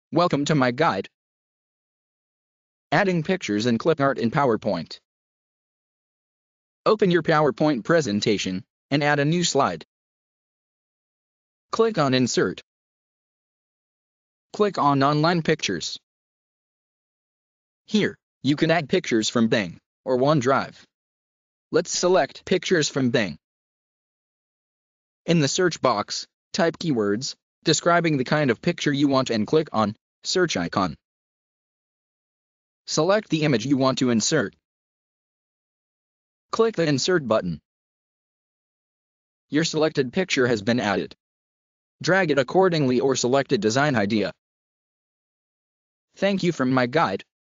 Welcome to my guide. Adding pictures and clip art in PowerPoint. Open your PowerPoint presentation and add a new slide. Click on Insert. Click on Online Pictures. Here, you can add pictures from Bing or OneDrive. Let's select Pictures from Bing. In the search box, type keywords describing the kind of picture you want and click on Search icon. Select the image you want to insert. Click the Insert button. Your selected picture has been added. Drag it accordingly or select a design idea. Thank you from my guide.